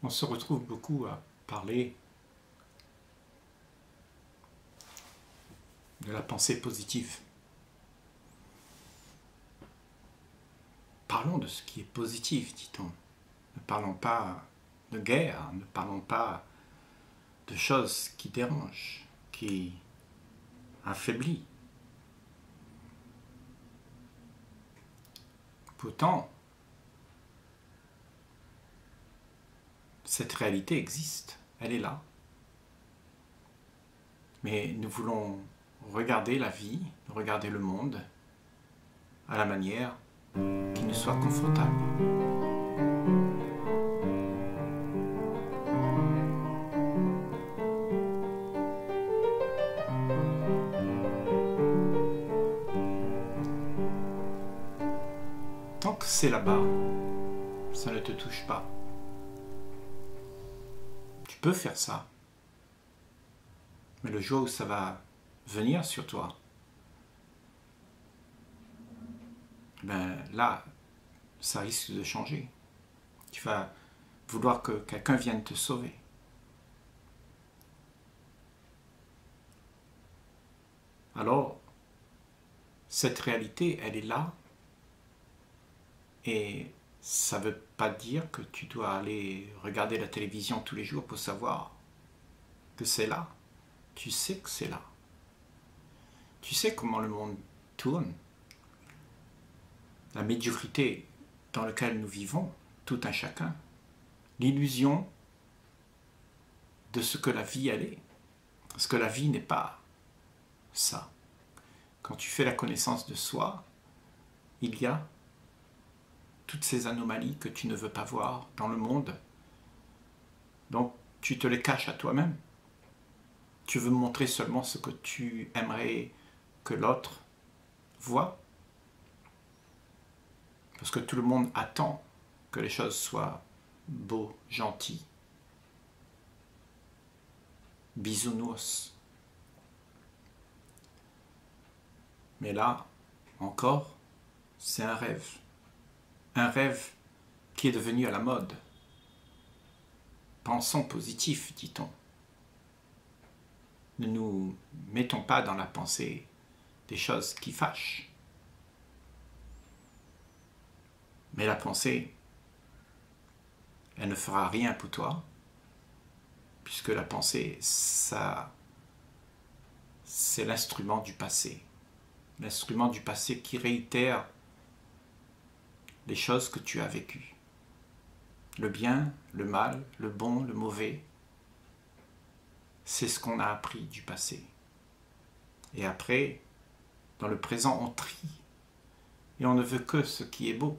On se retrouve beaucoup à parler de la pensée positive. Parlons de ce qui est positif, dit-on. Ne parlons pas de guerre, ne parlons pas de choses qui dérangent, qui affaiblissent. Pourtant, cette réalité existe, elle est là. Mais nous voulons regarder la vie, regarder le monde à la manière qui nous soit confortable. Tant que c'est là-bas, ça ne te touche pas. Tu peux faire ça. Mais le jour où ça va venir sur toi, ben là, ça risque de changer. Tu vas vouloir que quelqu'un vienne te sauver. Alors, cette réalité, elle est là. Et ça ne veut pas dire que tu dois aller regarder la télévision tous les jours pour savoir que c'est là. Tu sais que c'est là. Tu sais comment le monde tourne. La médiocrité dans laquelle nous vivons, tout un chacun. L'illusion de ce que la vie elle est. Parce que la vie n'est pas ça. Quand tu fais la connaissance de soi, il y a toutes ces anomalies que tu ne veux pas voir dans le monde. Donc, tu te les caches à toi-même. Tu veux montrer seulement ce que tu aimerais que l'autre voit. Parce que tout le monde attend que les choses soient beaux, gentilles. Bisounours. Mais là, encore, c'est un rêve. Un rêve qui est devenu à la mode. Pensons positif, dit-on. Ne nous mettons pas dans la pensée des choses qui fâchent. Mais la pensée, elle ne fera rien pour toi, puisque la pensée, ça, c'est l'instrument du passé. L'instrument du passé qui réitère les choses que tu as vécues. Le bien, le mal, le bon, le mauvais, c'est ce qu'on a appris du passé. Et après, dans le présent, on trie. Et on ne veut que ce qui est beau.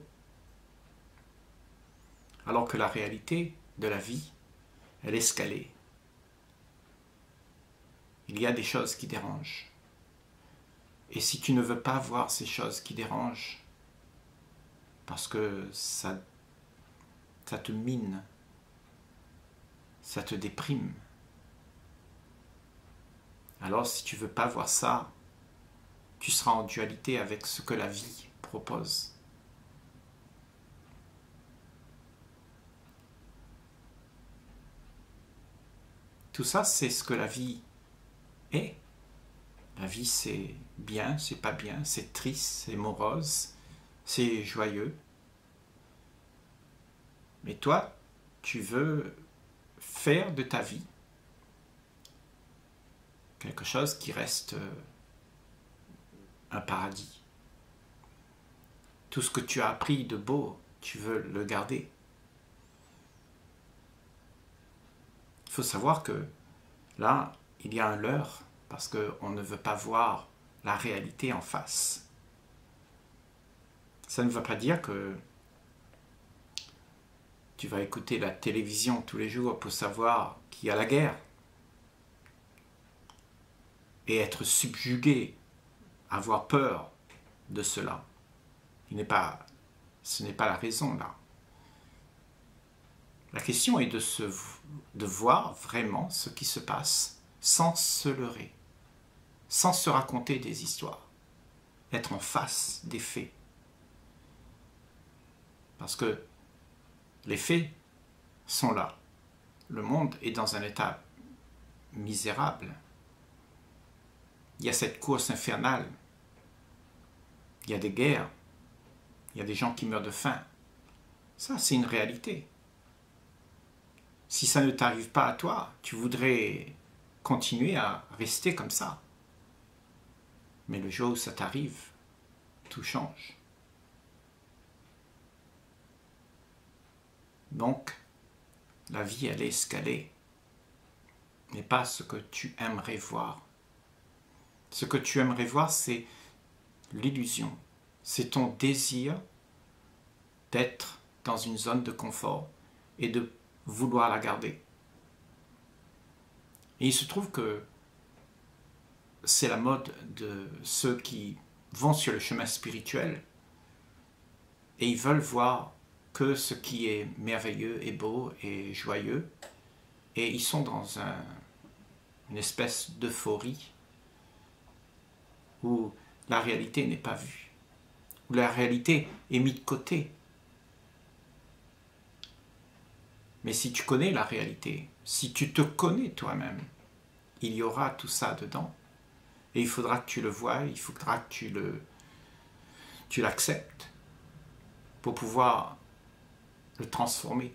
Alors que la réalité de la vie, elle est escalée. Il y a des choses qui dérangent. Et si tu ne veux pas voir ces choses qui dérangent, parce que ça te mine, ça te déprime, alors si tu ne veux pas voir ça, tu seras en dualité avec ce que la vie propose. Tout ça, c'est ce que la vie est. La vie, c'est bien, c'est pas bien, c'est triste, c'est morose, c'est joyeux. Mais toi, tu veux faire de ta vie quelque chose qui reste un paradis. Tout ce que tu as appris de beau, tu veux le garder. Il faut savoir que là, il y a un leurre, parce qu'on ne veut pas voir la réalité en face. Ça ne veut pas dire que tu vas écouter la télévision tous les jours pour savoir qu'il y a la guerre et être subjugué, avoir peur de cela. Ce n'est pas la raison là. La question est de voir vraiment ce qui se passe sans se leurrer, sans se raconter des histoires, être en face des faits. Parce que les faits sont là. le monde est dans un état misérable. Il y a cette course infernale. Il y a des guerres. Il y a des gens qui meurent de faim. Ça, c'est une réalité. Si ça ne t'arrive pas à toi, tu voudrais continuer à rester comme ça. Mais le jour où ça t'arrive, tout change. Donc, la vie, elle est ce qu'elle est, mais pas ce que tu aimerais voir. Ce que tu aimerais voir, c'est l'illusion. C'est ton désir d'être dans une zone de confort et de vouloir la garder. Et il se trouve que c'est la mode de ceux qui vont sur le chemin spirituel et ils veulent voir que ce qui est merveilleux et beau et joyeux, et ils sont dans une espèce d'euphorie où la réalité n'est pas vue, où la réalité est mise de côté. Mais si tu connais la réalité, si tu te connais toi-même, il y aura tout ça dedans. Et il faudra que tu le voies, il faudra que tu l'acceptes pour pouvoir le transformer.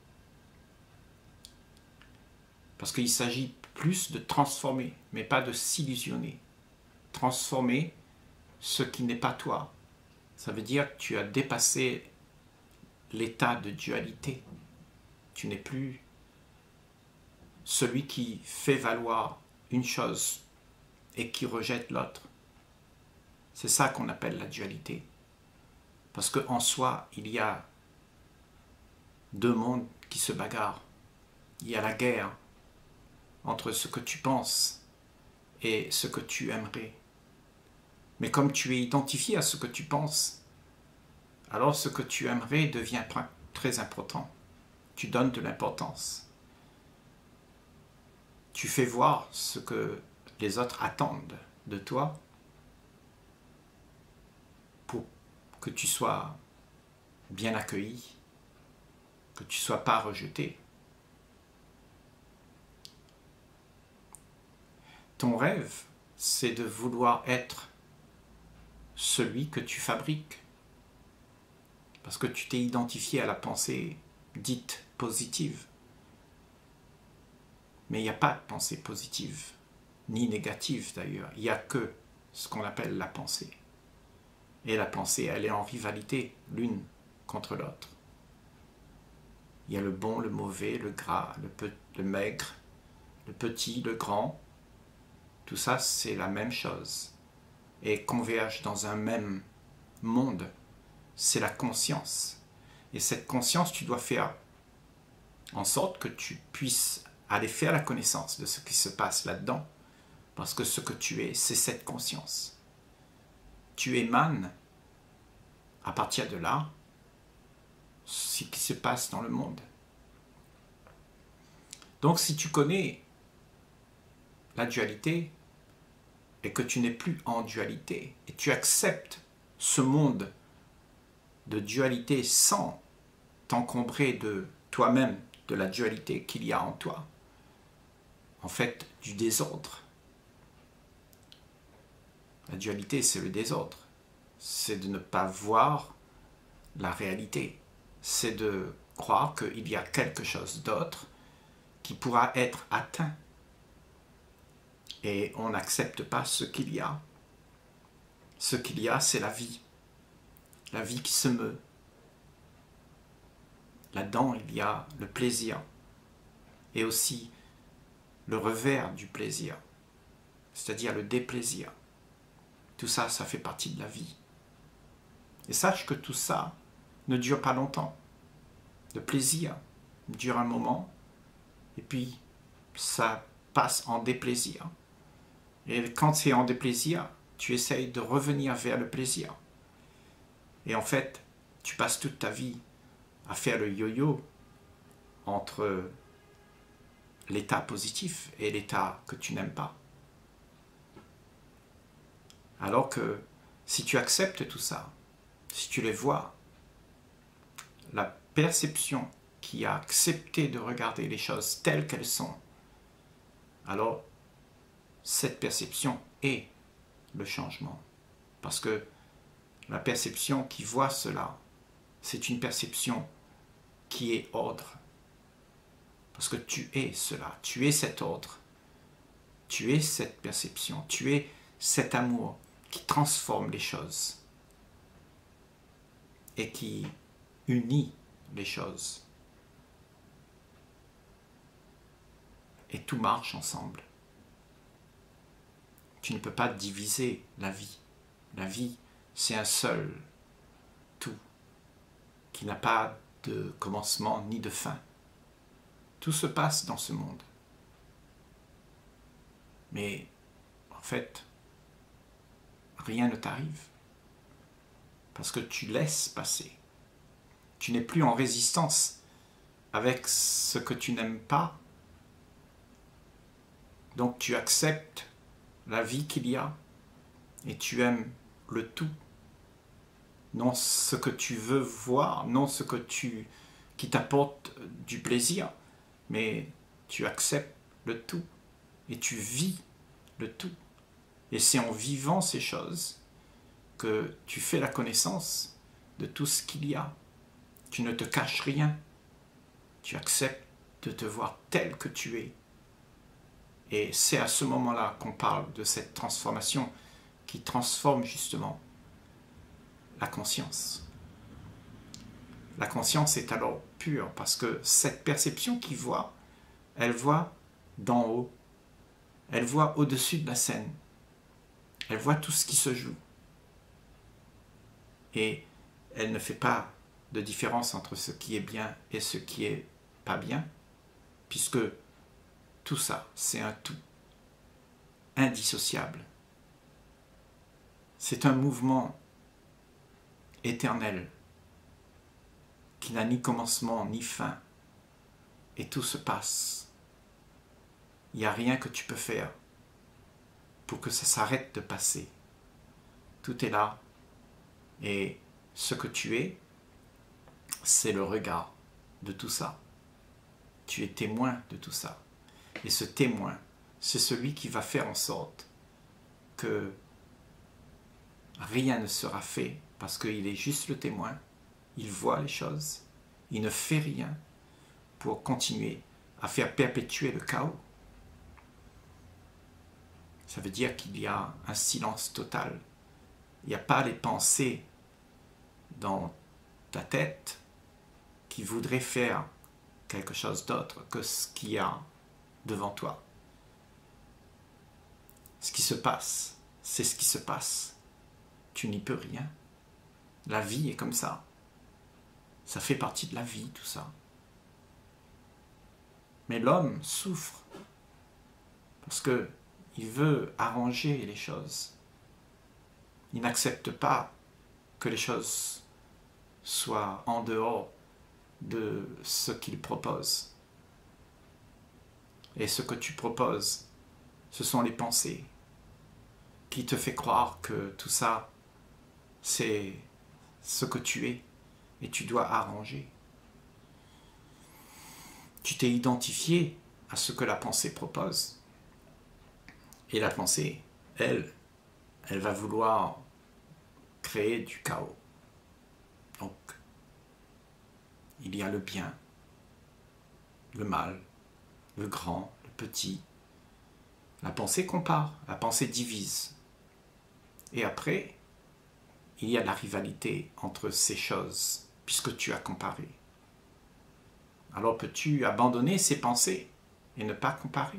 Parce qu'il s'agit plus de transformer, mais pas de s'illusionner. Transformer ce qui n'est pas toi. Ça veut dire que tu as dépassé l'état de dualité. Tu n'es plus celui qui fait valoir une chose et qui rejette l'autre. C'est ça qu'on appelle la dualité. Parce qu'en soi, il y a deux mondes qui se bagarrent. Il y a la guerre entre ce que tu penses et ce que tu aimerais. Mais comme tu es identifié à ce que tu penses, alors ce que tu aimerais devient très important. Tu donnes de l'importance. Tu fais voir ce que les autres attendent de toi pour que tu sois bien accueilli, que tu ne sois pas rejeté. Ton rêve, c'est de vouloir être celui que tu fabriques. Parce que tu t'es identifié à la pensée dite positive. Mais il n'y a pas de pensée positive, ni négative d'ailleurs. Il n'y a que ce qu'on appelle la pensée. Et la pensée, elle est en rivalité l'une contre l'autre. Il y a le bon, le mauvais, le gras, le maigre, le petit, le grand. Tout ça, c'est la même chose. Et converge dans un même monde. C'est la conscience. Et cette conscience, tu dois faire en sorte que tu puisses aller faire la connaissance de ce qui se passe là-dedans. Parce que ce que tu es, c'est cette conscience. Tu émanes, à partir de là, ce qui se passe dans le monde. Donc si tu connais la dualité et que tu n'es plus en dualité et tu acceptes ce monde de dualité sans t'encombrer de toi-même, de la dualité qu'il y a en toi, en fait du désordre. La dualité, c'est le désordre. C'est de ne pas voir la réalité. C'est de croire qu'il y a quelque chose d'autre qui pourra être atteint. Et on n'accepte pas ce qu'il y a. Ce qu'il y a, c'est la vie. La vie qui se meut. Là-dedans, il y a le plaisir. Et aussi le revers du plaisir. C'est-à-dire le déplaisir. Tout ça, ça fait partie de la vie. Et sache que tout ça ne dure pas longtemps. Le plaisir dure un moment, et puis ça passe en déplaisir. Et quand c'est en déplaisir, tu essayes de revenir vers le plaisir. Et en fait, tu passes toute ta vie à faire le yo-yo entre l'état positif et l'état que tu n'aimes pas. Alors que si tu acceptes tout ça, si tu les vois, la perception qui a accepté de regarder les choses telles qu'elles sont, alors cette perception est le changement. Parce que la perception qui voit cela, c'est une perception qui est ordre. Parce que tu es cela, tu es cet ordre, tu es cette perception, tu es cet amour qui transforme les choses et qui unit les choses. Et tout marche ensemble. Tu ne peux pas diviser la vie. La vie, c'est un seul tout qui n'a pas de commencement ni de fin. Tout se passe dans ce monde. Mais en fait, rien ne t'arrive. Parce que tu laisses passer. Tu n'es plus en résistance avec ce que tu n'aimes pas. Donc tu acceptes la vie qu'il y a et tu aimes le tout. Non ce que tu veux voir, non ce que qui t'apporte du plaisir, mais tu acceptes le tout et tu vis le tout. Et c'est en vivant ces choses que tu fais la connaissance de tout ce qu'il y a. Tu ne te caches rien. Tu acceptes de te voir tel que tu es. Et c'est à ce moment-là qu'on parle de cette transformation qui transforme justement la conscience. La conscience est alors pure parce que cette perception qui voit, elle voit d'en haut. Elle voit au-dessus de la scène. Elle voit tout ce qui se joue. Et elle ne fait pas de différence entre ce qui est bien et ce qui est pas bien, puisque tout ça, c'est un tout, indissociable. C'est un mouvement éternel, qui n'a ni commencement ni fin, et tout se passe. Il n'y a rien que tu peux faire pour que ça s'arrête de passer. Tout est là, et ce que tu es, c'est le regard de tout ça. Tu es témoin de tout ça. Et ce témoin, c'est celui qui va faire en sorte que rien ne sera fait parce qu'il est juste le témoin. Il voit les choses. Il ne fait rien pour continuer à faire perpétuer le chaos. Ça veut dire qu'il y a un silence total. Il n'y a pas les pensées dans ta tête qui voudraient faire quelque chose d'autre que ce qu'il y a devant toi. Ce qui se passe, c'est ce qui se passe. Tu n'y peux rien. La vie est comme ça. Ça fait partie de la vie, tout ça. Mais l'homme souffre parce qu'il veut arranger les choses. Il n'accepte pas que les choses soient en dehors de ce qu'il propose. Et ce que tu proposes, ce sont les pensées qui te fait croire que tout ça, c'est ce que tu es et tu dois arranger. Tu t'es identifié à ce que la pensée propose. Et la pensée, elle va vouloir créer du chaos. Donc, il y a le bien, le mal, le grand, le petit. La pensée compare, la pensée divise. Et après, il y a la rivalité entre ces choses, puisque tu as comparé. Alors peux-tu abandonner ces pensées et ne pas comparer?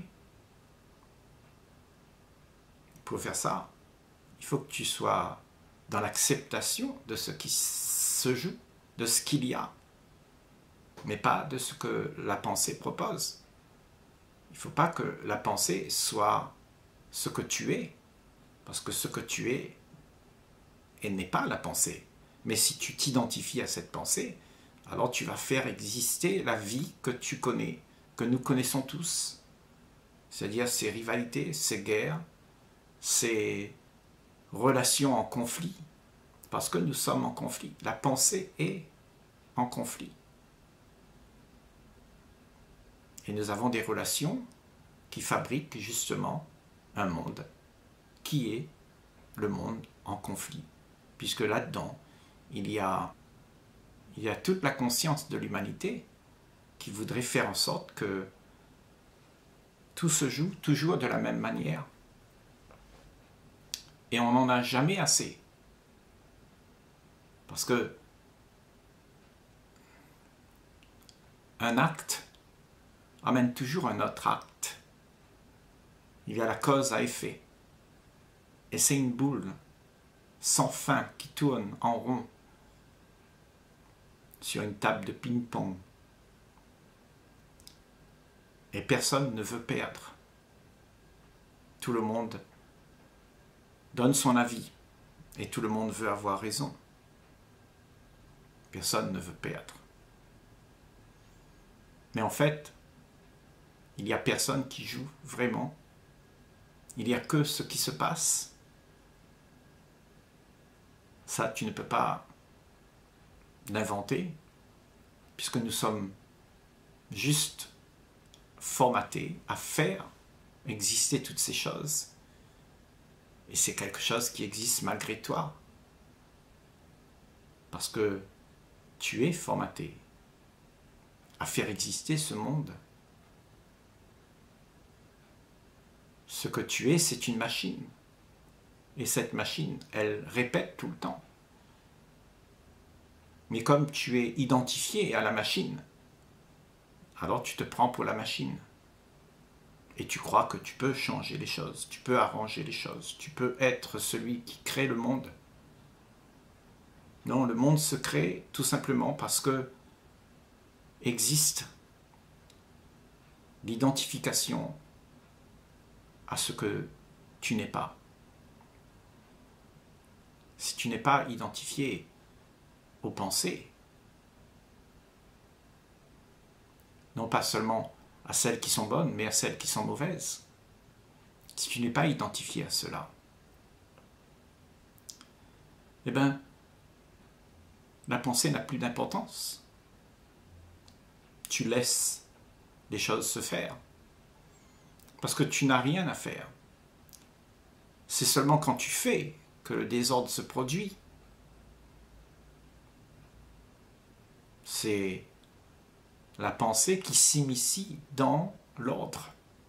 Pour faire ça, il faut que tu sois dans l'acceptation de ce qui se joue, de ce qu'il y a, mais pas de ce que la pensée propose. Il ne faut pas que la pensée soit ce que tu es, parce que ce que tu es, elle n'est pas la pensée. Mais si tu t'identifies à cette pensée, alors tu vas faire exister la vie que tu connais, que nous connaissons tous. C'est-à-dire ces rivalités, ces guerres, ces relations en conflit, parce que nous sommes en conflit. La pensée est en conflit. Et nous avons des relations qui fabriquent justement un monde qui est le monde en conflit. Puisque là-dedans, il y a toute la conscience de l'humanité qui voudrait faire en sorte que tout se joue toujours de la même manière. Et on n'en a jamais assez. Parce que un acte amène toujours un autre acte. Il y a la cause à effet. Et c'est une boule sans fin qui tourne en rond sur une table de ping-pong. Et personne ne veut perdre. Tout le monde donne son avis et tout le monde veut avoir raison. Personne ne veut perdre. Mais en fait, il n'y a personne qui joue vraiment. Il n'y a que ce qui se passe. Ça, tu ne peux pas l'inventer, puisque nous sommes juste formatés à faire exister toutes ces choses. Et c'est quelque chose qui existe malgré toi. Parce que tu es formaté à faire exister ce monde. Ce que tu es, c'est une machine. Et cette machine, elle répète tout le temps. Mais comme tu es identifié à la machine, alors tu te prends pour la machine. Et tu crois que tu peux changer les choses, tu peux arranger les choses, tu peux être celui qui crée le monde. Non, le monde se crée tout simplement parce que existe l'identification à ce que tu n'es pas. Si tu n'es pas identifié aux pensées, non pas seulement à celles qui sont bonnes, mais à celles qui sont mauvaises, si tu n'es pas identifié à cela, eh bien, la pensée n'a plus d'importance. Tu laisses les choses se faire, parce que tu n'as rien à faire. C'est seulement quand tu fais que le désordre se produit. C'est la pensée qui s'immisce dans l'ordre.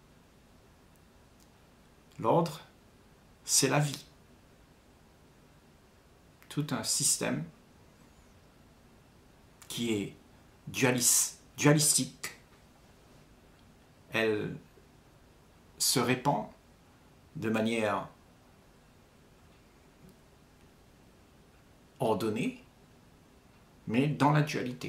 L'ordre, c'est la vie. Tout un système qui est dualistique. Elle se répand de manière ordonnée, mais dans la dualité.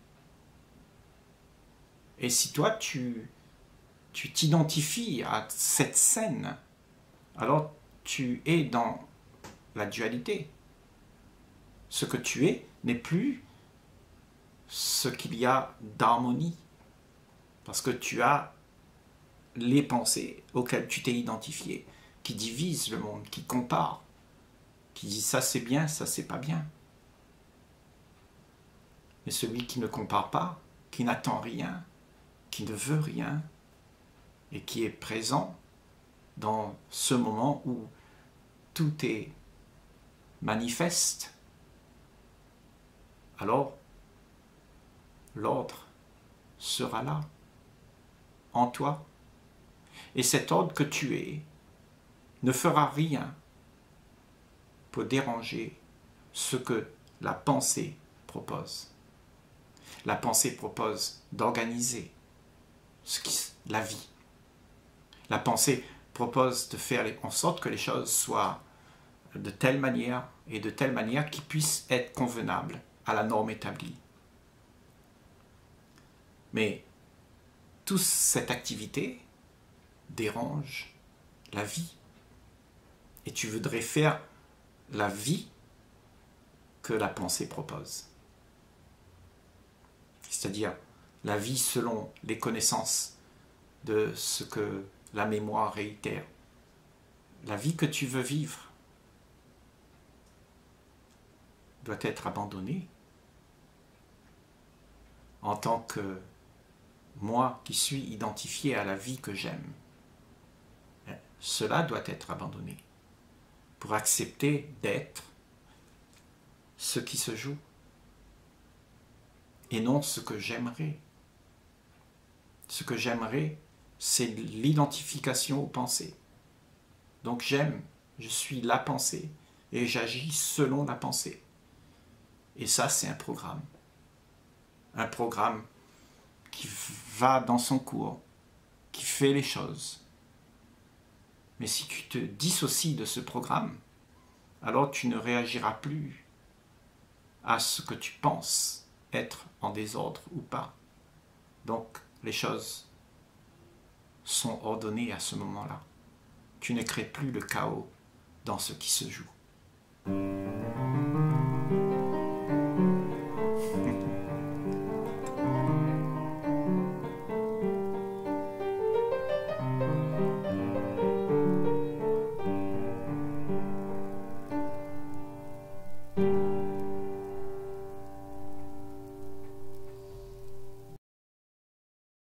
Et si toi, tu t'identifies à cette scène, alors tu es dans la dualité. Ce que tu es n'est plus ce qu'il y a d'harmonie, parce que tu as les pensées auxquelles tu t'es identifié, qui divisent le monde, qui comparent, qui disent ça c'est bien, ça c'est pas bien. Mais celui qui ne compare pas, qui n'attend rien, qui ne veut rien, et qui est présent dans ce moment où tout est manifeste, alors l'ordre sera là, en toi. Et cet ordre que tu es ne fera rien pour déranger ce que la pensée propose. La pensée propose d'organiser la vie. La pensée propose de faire en sorte que les choses soient de telle manière et de telle manière qu'ils puissent être convenables à la norme établie. Mais toute cette activité dérange la vie. Et tu voudrais faire la vie que la pensée propose. C'est-à-dire la vie selon les connaissances de ce que la mémoire réitère. La vie que tu veux vivre doit être abandonnée en tant que moi qui suis identifié à la vie que j'aime. Cela doit être abandonné pour accepter d'être ce qui se joue et non ce que j'aimerais. Ce que j'aimerais, c'est l'identification aux pensées. Donc j'aime, je suis la pensée et j'agis selon la pensée. Et ça, c'est un programme. Un programme qui va dans son cours, qui fait les choses. Mais si tu te dissocies de ce programme, alors tu ne réagiras plus à ce que tu penses être en désordre ou pas. Donc, les choses sont ordonnées à ce moment-là. Tu ne crées plus le chaos dans ce qui se joue.